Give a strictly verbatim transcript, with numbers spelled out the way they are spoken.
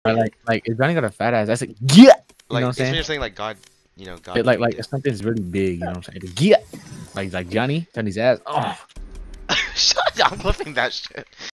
But like, like if Johnny got a fat ass, that's like Gyat. You Like, know what I'm it's saying? when you're saying like God, you know, God. It, like, like if something's really big. You know what I'm saying? Like, Gyat. Like, like Johnny, Johnny's ass. Oh. Shut up! I'm flipping that shit.